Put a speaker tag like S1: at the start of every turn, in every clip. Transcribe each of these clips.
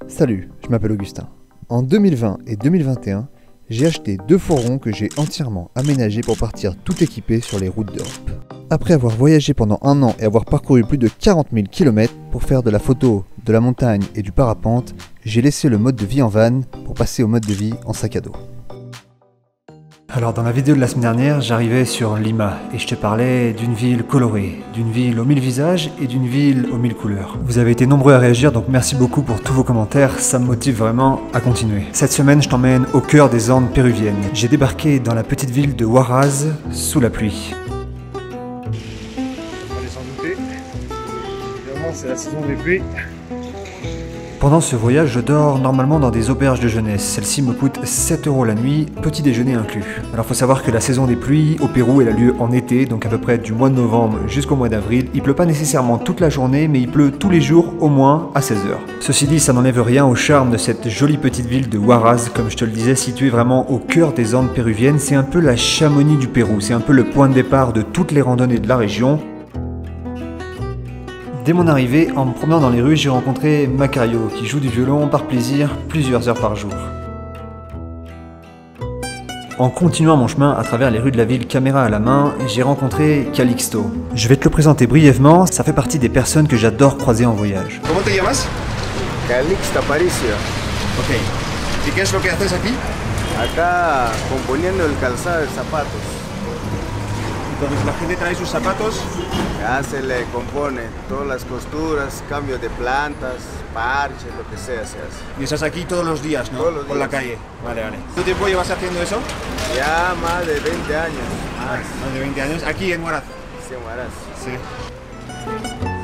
S1: Salut, je m'appelle Augustin. En 2020 et 2021, j'ai acheté 2 fourgons que j'ai entièrement aménagés pour partir tout équipé sur les routes d'Europe. Après avoir voyagé pendant un an et avoir parcouru plus de 40 000 km pour faire de la photo, de la montagne et du parapente, j'ai laissé le mode de vie en van pour passer au mode de vie en sac à dos. Alors dans la vidéo de la semaine dernière, j'arrivais sur Lima et je te parlais d'une ville colorée, d'une ville aux 1000 visages et d'une ville aux 1000 couleurs. Vous avez été nombreux à réagir, donc merci beaucoup pour tous vos commentaires, ça me motive vraiment à continuer. Cette semaine, je t'emmène au cœur des Andes péruviennes. J'ai débarqué dans la petite ville de Huaraz sous la pluie.
S2: Allez s'en douter, évidemment c'est la saison des pluies.
S1: Pendant ce voyage, je dors normalement dans des auberges de jeunesse. Celle-ci me coûte 7 € la nuit, petit déjeuner inclus. Alors faut savoir que la saison des pluies au Pérou elle a lieu en été, donc à peu près du mois de novembre jusqu'au mois d'avril. Il pleut pas nécessairement toute la journée, mais il pleut tous les jours au moins à 16 h. Ceci dit, ça n'enlève rien au charme de cette jolie petite ville de Huaraz, comme je te le disais, située vraiment au cœur des Andes péruviennes. C'est un peu la Chamonix du Pérou, c'est un peu le point de départ de toutes les randonnées de la région. Dès mon arrivée, en me promenant dans les rues, j'ai rencontré Macario, qui joue du violon par plaisir plusieurs heures par jour. En continuant mon chemin à travers les rues de la ville caméra à la main, j'ai rencontré Calixto. Je vais te le présenter brièvement, ça fait partie des personnes que j'adore croiser en voyage.
S2: ¿Cómo te llamas?
S3: Calixto Aparicio.
S2: Ok. ¿Y qué es lo que haces aquí?
S3: Acá componiendo el calzado de zapatos.
S2: Entonces la gente trae sus zapatos.
S3: Ya se le compone todas las costuras, cambio de plantas, parches, lo que sea se hace.
S2: Y estás aquí todos los días, ¿no?
S3: Todos los
S2: Por la
S3: días.
S2: calle. Vale, vale. ¿Cuánto tiempo llevas haciendo eso?
S3: Ya más de 20 años.
S2: Más de 20 años. Aquí en Huaraz.
S3: Se mueras.
S2: Sí.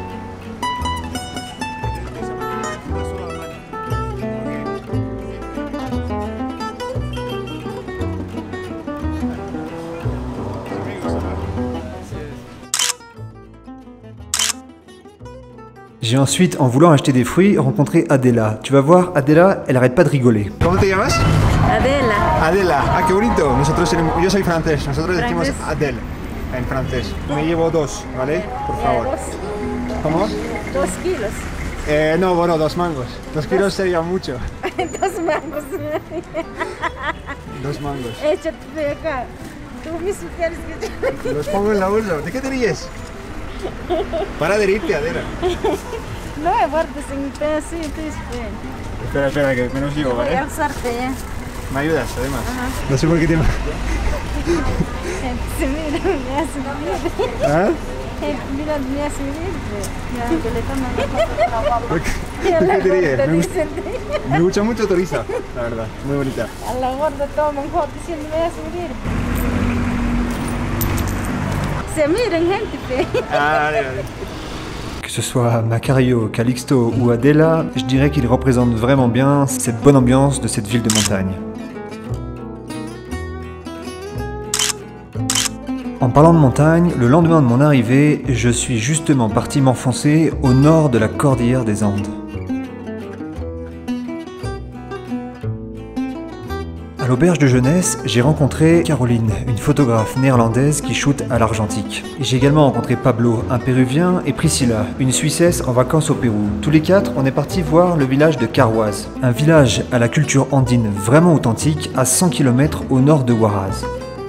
S1: J'ai ensuite, en voulant acheter des fruits, rencontré Adela. Tu vas voir, Adela, elle arrête pas de rigoler.
S2: ¿Cómo te llamas?
S4: Adela.
S2: Adela. Ah, qué bonito. Yo soy francés. Nosotros decimos
S4: ¿Francés?
S2: Adele en francés. Me llevo 2, ¿vale? Por favor. ¿Cómo?
S4: 2 kilos.
S2: No, bueno, 2 mangos. 2 kilos sería mucho.
S4: 2 mangos.
S2: 2 mangos.
S4: Échate de acá. Tú me sugieres que
S2: Los pongo en la bolsa. ¿De qué te ríes? Para de reírte, Adela.
S4: no me guardes en mi pedacito.
S2: Espera, espera, que menos digo,
S4: Voy a
S2: ¿vale?
S4: alzarte ya.
S2: Me ayudas, además.
S4: Ajá.
S2: No sé por qué te...
S4: Se mira, me hace vivir.
S2: ¿Ah?
S4: Mira, me hace vivir. Ya, que le toman la foto.
S2: ¿Por qué,
S4: Y a
S2: por
S4: la
S2: qué te ríes?
S4: gorda
S2: Me gusta,
S4: dicen,
S2: me gusta mucho tu risa, la verdad. Muy bonita.
S4: a la gorda toman fotos diciendo me hace vivir. Se miren, gente.
S2: Ah, allez, allez.
S1: Que ce soit Macario, Calixto ou Adela, je dirais qu'ils représentent vraiment bien cette bonne ambiance de cette ville de montagne. En parlant de montagne, le lendemain de mon arrivée, je suis justement parti m'enfoncer au nord de la cordillère des Andes. À l'auberge de jeunesse, j'ai rencontré Caroline, une photographe néerlandaise qui shoote à l'argentique. J'ai également rencontré Pablo, un Péruvien, et Priscilla, une Suissesse en vacances au Pérou. Tous les 4, on est partis voir le village de Carhuaz, un village à la culture andine vraiment authentique à 100 km au nord de Huaraz.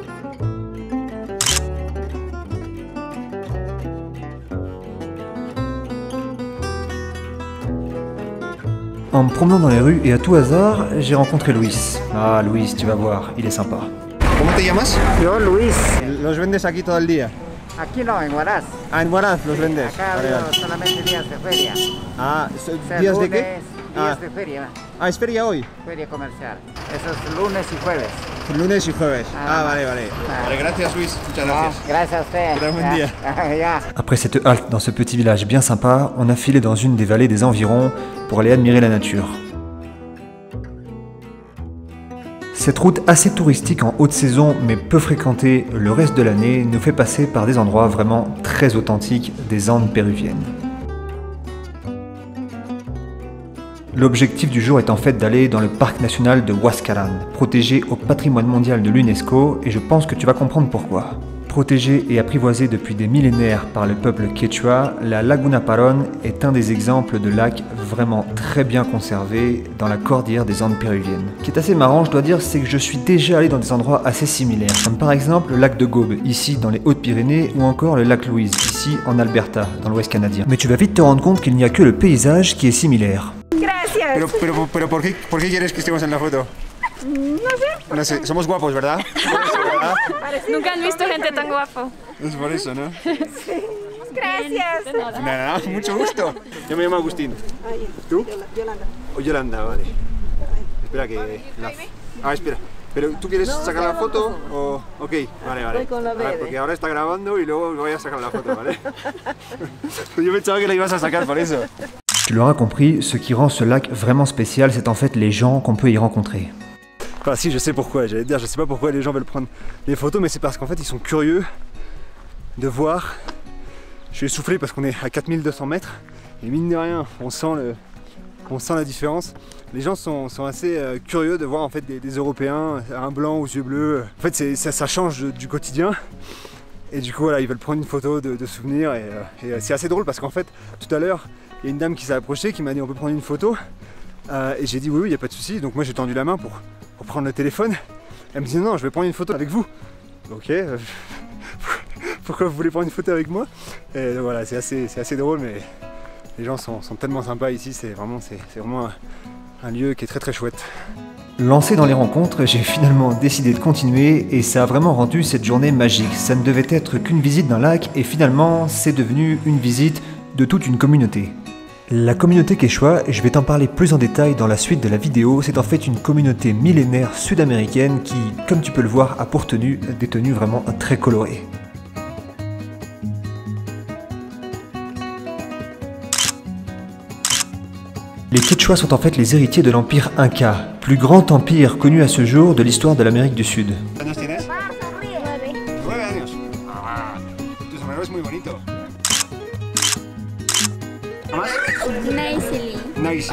S1: En me promenant dans les rues et à tout hasard, j'ai rencontré Luis. Ah Luis, tu vas voir, il est sympa.
S2: ¿Cómo te llamas?
S3: Yo Luis.
S2: Los vendes aquí todo el día.
S3: Aquí no, en Huaraz.
S2: Ah, en Huaraz los vendes.
S3: Acá
S2: Vale,
S3: veo
S2: vale.
S3: solamente días de feria.
S2: Ah,
S3: O sea,
S2: ¿días de
S3: lunes,
S2: qué?
S3: Días
S2: Ah.
S3: de feria.
S2: Ah, es feria hoy.
S3: Feria comercial. Eso es lunes y jueves.
S2: Lunes y jueves.
S3: Ah,
S2: Vale, vale. Vale, gracias Luis. Muchas gracias.
S3: No, gracias a usted.
S2: Que tenga buen día.
S3: Ya.
S1: Après cette halte dans ce petit village bien sympa, on a filé dans une des vallées des environs pour aller admirer la nature. Cette route assez touristique en haute saison mais peu fréquentée le reste de l'année nous fait passer par des endroits vraiment très authentiques des Andes péruviennes. L'objectif du jour est en fait d'aller dans le parc national de Huascarán, protégé au patrimoine mondial de l'UNESCO, et je pense que tu vas comprendre pourquoi. Protégée et apprivoisée depuis des millénaires par le peuple quechua, la Laguna Parón est un des exemples de lacs vraiment très bien conservés dans la cordillère des Andes péruviennes. Ce qui est assez marrant, je dois dire, c'est que je suis déjà allé dans des endroits assez similaires, comme par exemple le lac de Gaube, ici dans les Hautes-Pyrénées, ou encore le lac Louise, ici en Alberta, dans l'Ouest canadien. Mais tu vas vite te rendre compte qu'il n'y a que le paysage qui est similaire.
S2: Pero ¿por qué quieres que estemos en la foto? No sé, somos guapos, ¿verdad?
S5: Nunca han visto gente tan guapo.
S2: Es por eso, ¿no?
S5: Gracias.
S2: Nada, mucho gusto. Yo me llamo Agustín. ¿Tú? Yolanda. O Yolanda, vale. Espera que... espera. ¿Pero tú quieres sacar la foto o...? Ok, vale. Porque ahora está grabando y luego voy a sacar la foto, ¿vale? Yo pensaba que la ibas a sacar por eso.
S1: Tu l'auras compris, ce qui rend ce lac vraiment spécial, c'est en fait les gens qu'on peut y rencontrer.
S2: Enfin si, je sais pourquoi, j'allais te dire, je sais pas pourquoi les gens veulent prendre des photos, mais c'est parce qu'en fait ils sont curieux de voir. Je suis essoufflé parce qu'on est à 4200 mètres, et mine de rien, on sent la différence. Les gens sont assez curieux de voir en fait des Européens, un blanc aux yeux bleus. En fait ça change du quotidien. Et du coup voilà, ils veulent prendre une photo de souvenir, et c'est assez drôle parce qu'en fait, tout à l'heure, il y a une dame qui s'est approchée, qui m'a dit on peut prendre une photo, et j'ai dit oui, il n'y a pas de souci. Donc moi j'ai tendu la main pour prendre le téléphone. Elle me dit non, je vais prendre une photo avec vous. Ok, pourquoi vous voulez prendre une photo avec moi? Et donc, voilà, c'est assez drôle, mais les gens sont tellement sympas ici, c'est vraiment un lieu qui est très chouette.
S1: Lancé dans les rencontres, j'ai finalement décidé de continuer et ça a vraiment rendu cette journée magique. Ça ne devait être qu'une visite d'un lac et finalement c'est devenu une visite de toute une communauté. La communauté quechua, je vais t'en parler plus en détail dans la suite de la vidéo, c'est en fait une communauté millénaire sud-américaine qui, comme tu peux le voir, a pour tenue des tenues vraiment très colorées. Les Quechua sont en fait les héritiers de l'empire Inca, plus grand empire connu à ce jour de l'histoire de l'Amérique du Sud.
S2: ¿Cuántos tienes? 9 años. Ah, tu sombrero es muy bonito. Naisili.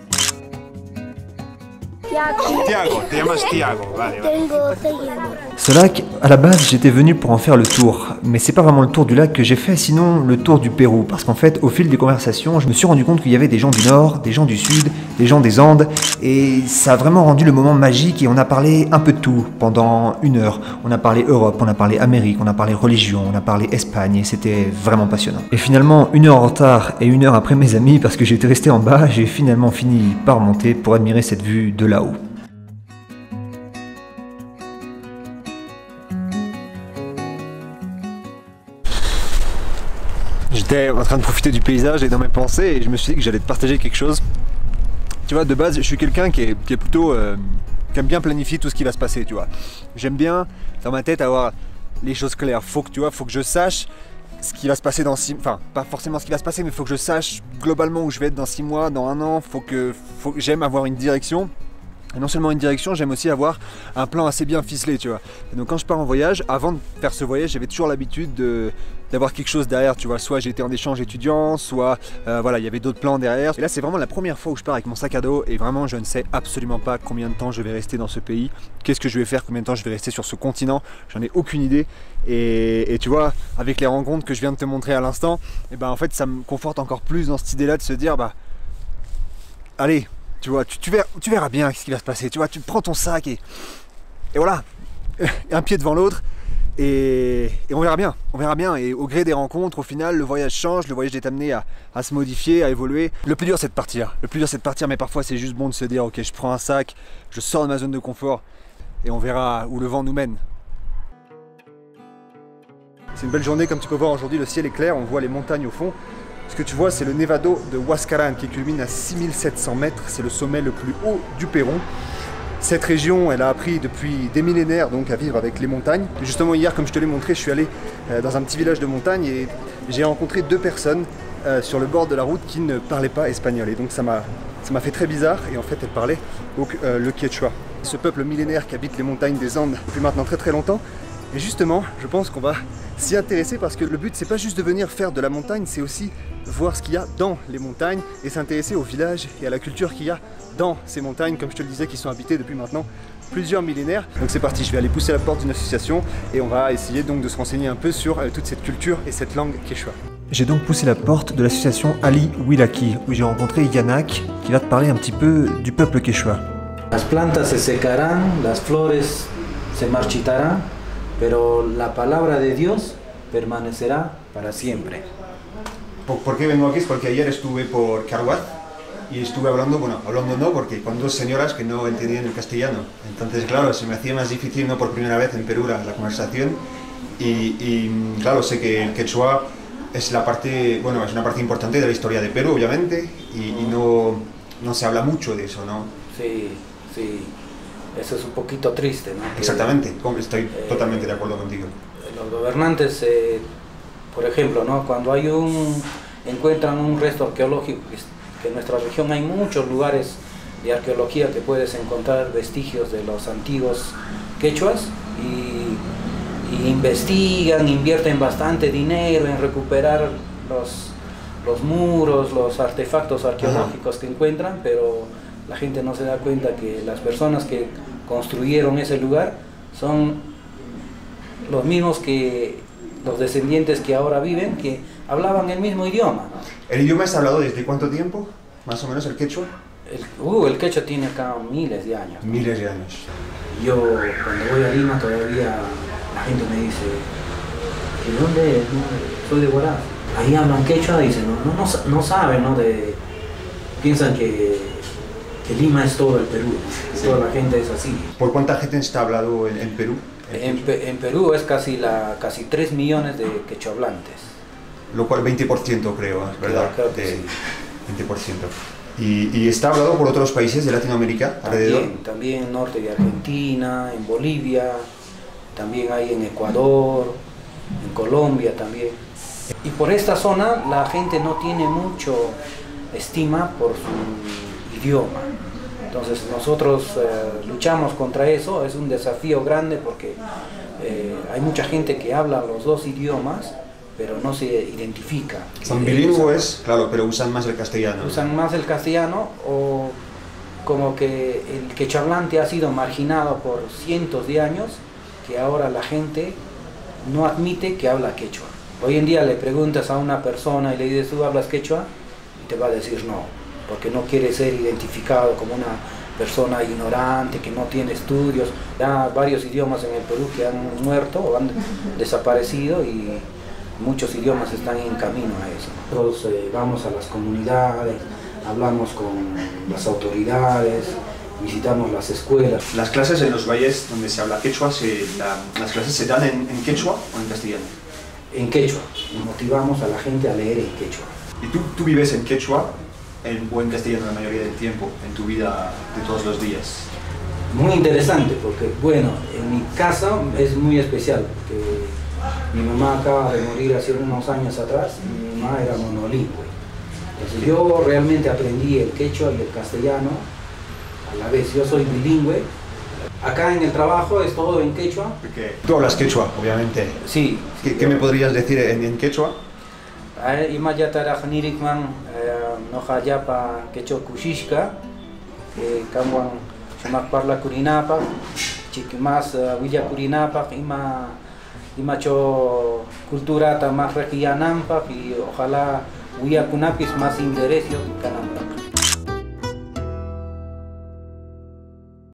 S2: Tiago, te llamas Tiago, vale.
S1: Ce lac, à la base, j'étais venu pour en faire le tour, mais c'est pas vraiment le tour du lac que j'ai fait, sinon le tour du Pérou, parce qu'en fait, au fil des conversations, je me suis rendu compte qu'il y avait des gens du Nord, des gens du Sud, des gens des Andes, et ça a vraiment rendu le moment magique, et on a parlé un peu de tout pendant 1 heure. On a parlé Europe, on a parlé Amérique, on a parlé religion, on a parlé Espagne, et c'était vraiment passionnant. Et finalement, 1 heure en retard et 1 heure après mes amis, parce que j'étais resté en bas, j'ai finalement fini par monter pour admirer cette vue de là-haut.
S2: J'étais en train de profiter du paysage et dans mes pensées, et je me suis dit que j'allais te partager quelque chose. Tu vois, de base, je suis quelqu'un qui est plutôt... qui aime bien planifier tout ce qui va se passer, tu vois. J'aime bien, dans ma tête, avoir les choses claires. Faut que je sache ce qui va se passer dans 6... Enfin, pas forcément ce qui va se passer, mais il faut que je sache globalement où je vais être dans 6 mois, dans 1 an. J'aime avoir une direction. Et non seulement une direction, j'aime aussi avoir un plan assez bien ficelé, tu vois. Et donc quand je pars en voyage, avant de faire ce voyage, j'avais toujours l'habitude d'avoir quelque chose derrière, tu vois. Soit j'étais en échange étudiant, soit voilà, il y avait d'autres plans derrière. Et là, c'est vraiment la première fois où je pars avec mon sac à dos et vraiment, je ne sais absolument pas combien de temps je vais rester dans ce pays. Qu'est-ce que je vais faire, combien de temps je vais rester sur ce continent, j'en ai aucune idée. Et tu vois, avec les rencontres que je viens de te montrer à l'instant, et ben en fait, ça me conforte encore plus dans cette idée-là de se dire, bah, allez, tu vois, tu verras bien ce qui va se passer. Tu vois, tu prends ton sac et voilà, un pied devant l'autre et on verra bien. On verra bien. Et au gré des rencontres, au final, le voyage change, le voyage est amené à se modifier, à évoluer. Le plus dur, c'est de partir. Le plus dur, c'est de partir, mais parfois, c'est juste bon de se dire, ok, je prends un sac, je sors de ma zone de confort et on verra où le vent nous mène. C'est une belle journée, comme tu peux voir aujourd'hui, le ciel est clair, on voit les montagnes au fond. Ce que tu vois, c'est le Nevado de Huascarán qui culmine à 6700 mètres. C'est le sommet le plus haut du Pérou. Cette région, elle a appris depuis des millénaires donc à vivre avec les montagnes. Et justement, hier, comme je te l'ai montré, je suis allé dans un petit village de montagne et j'ai rencontré 2 personnes sur le bord de la route qui ne parlaient pas espagnol. Et donc ça m'a fait très bizarre. Et en fait, elles parlaient donc, le quechua. Ce peuple millénaire qui habite les montagnes des Andes depuis maintenant très longtemps. Et justement, je pense qu'on va s'y intéresser parce que le but c'est pas juste de venir faire de la montagne, c'est aussi voir ce qu'il y a dans les montagnes et s'intéresser au village et à la culture qu'il y a dans ces montagnes, comme je te le disais, qui sont habitées depuis maintenant plusieurs millénaires. Donc c'est parti, je vais aller pousser la porte d'une association et on va essayer donc de se renseigner un peu sur toute cette culture et cette langue quechua. J'ai donc poussé la porte de l'association Ali Wilaki, où j'ai rencontré Yanak, qui va te parler un petit peu du peuple quechua.
S6: Las plantas se secarán, las flores se marchitarán, pero la palabra de Dios permanecerá para siempre.
S2: ¿Por qué vengo aquí? Es porque ayer estuve por Carhuaz y estuve hablando, bueno, hablando no, porque con dos señoras que no entendían el castellano. Entonces, claro, se me hacía más difícil, no por primera vez en Perú, la conversación. Y claro, sé que el quechua es la parte, bueno, es una parte importante de la historia de Perú, obviamente, y no se habla mucho de eso, ¿no?
S6: Sí, sí. Eso es un poquito triste, ¿no?
S2: Exactamente, estoy totalmente de acuerdo contigo.
S6: Los gobernantes, por ejemplo, ¿no? Cuando encuentran un resto arqueológico, que en nuestra región hay muchos lugares de arqueología que puedes encontrar vestigios de los antiguos quechuas y investigan, invierten bastante dinero en recuperar los muros, los artefactos arqueológicos que encuentran, pero la gente no se da cuenta que las personas que construyeron ese lugar son los mismos que los descendientes que ahora viven, que hablaban el mismo idioma.
S2: ¿El idioma es hablado desde cuánto tiempo? Más o menos el quechua.
S6: El quechua tiene acá miles de años.
S2: Miles de años.
S6: Yo cuando voy a Lima todavía la gente me dice, ¿de dónde eres? No, soy de Huaraz. Ahí hablan quechua, dicen, no saben, ¿no? Piensan que Lima es todo el Perú, sí. Toda la gente es así.
S2: ¿Por cuánta gente está hablado en Perú?
S6: En Perú es casi 3 millones de quechohablantes.
S2: Lo cual 20% creo, ¿es verdad?
S6: Creo que sí.
S2: 20%. ¿Y está hablado por otros países de Latinoamérica alrededor?
S6: También norte de Argentina, en Bolivia, también hay en Ecuador, en Colombia también. Y por esta zona la gente no tiene mucho estima por su idioma. Entonces nosotros luchamos contra eso, es un desafío grande porque hay mucha gente que habla los dos idiomas, pero no se identifica.
S2: Son bilingües, claro, pero usan más el castellano.
S6: Usan más el castellano, o como que el quechohablante ha sido marginado por cientos de años, que ahora la gente no admite que habla quechua. Hoy en día le preguntas a una persona y le dices, ¿tú hablas quechua? Y te va a decir no, porque no quiere ser identificado como una persona ignorante, que no tiene estudios. Ya varios idiomas en el Perú que han muerto o han desaparecido y muchos idiomas están en camino a eso. Nosotros vamos a las comunidades, hablamos con las autoridades, visitamos las escuelas.
S2: Las clases en los valles donde se habla quechua, ¿las clases se dan en quechua o en castellano?
S6: En quechua. Motivamos a la gente a leer en quechua.
S2: ¿Y tú vives en quechua o en castellano la mayoría del tiempo, en tu vida de todos los días?
S6: Muy interesante porque, bueno, en mi casa es muy especial porque mi mamá acaba de morir hace unos años atrás y mi mamá era monolingüe. Entonces yo realmente aprendí el quechua y el castellano a la vez. Yo soy bilingüe. Acá en el trabajo es todo en quechua.
S2: Porque tú hablas quechua, obviamente.
S6: Sí.
S2: ¿Qué me podrías decir en quechua?
S6: Imaya tarajnirikman nojayapa quechua kushishka, kamwan shumak parla kurinapa, chikmas villa kurinapa, imacho cultura más regianampa y ojalá huya kunapis más interesio kanampa.